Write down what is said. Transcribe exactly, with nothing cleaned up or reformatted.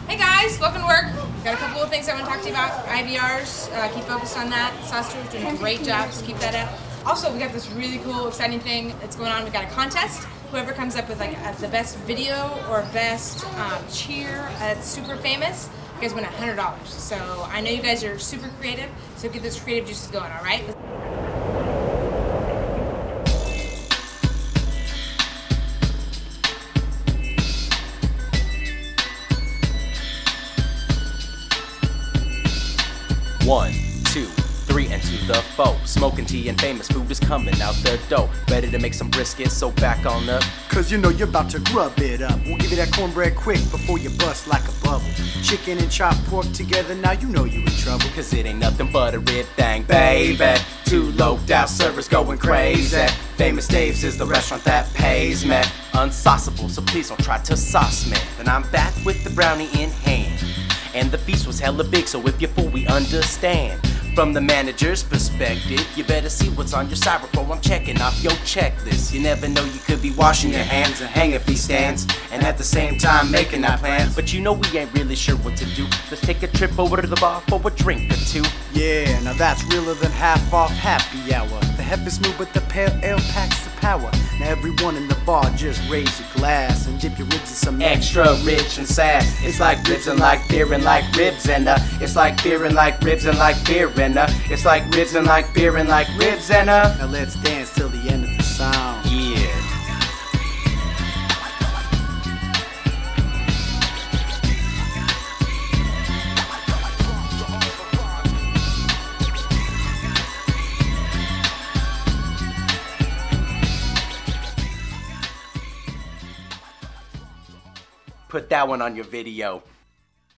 Hey guys, welcome to work. Got a couple of things I want to talk to you about. I V Rs, uh, keep focused on that. Saucer's doing a great job, so keep that up. Also, we got this really cool, exciting thing that's going on. We got a contest. Whoever comes up with like uh, the best video or best um, cheer that's super famous, you guys win one hundred dollars. So I know you guys are super creative, so get those creative juices going, all right? One, two, three, and to the foe. Smoking tea and famous food is coming out the dough. Ready to make some brisket, so back on up. Cause you know you're about to grub it up. We'll give you that cornbread quick before you bust like a bubble. Chicken and chopped pork together, now you know you in trouble. Cause it ain't nothing but a rib thang, baby. Two loped out servers going crazy. Famous Dave's is the restaurant that pays me. Unsauceable, so please don't try to sauce me. Then I'm back with the brownie in hand. And the feast was hella big, so if you're full, we understand. From the manager's perspective, you better see what's on your side before I'm checking off your checklist. You never know, you could be washing your hands and hanging feet stands, and at the same time making our plans. But you know we ain't really sure what to do. Let's take a trip over to the bar for a drink or two. Yeah, now that's realer than half off happy hour. The hep is smooth, but the pale ale packs the power. Now everyone in the bar just raise your glass and dip your ribs in some extra rich and sass. It's like ribs and like beer and like ribs and uh It's like beer and like ribs and like beer and uh It's like ribs and like beer and like ribs and uh Now let's dance till the end of the sound. Yeah. Put that one on your video.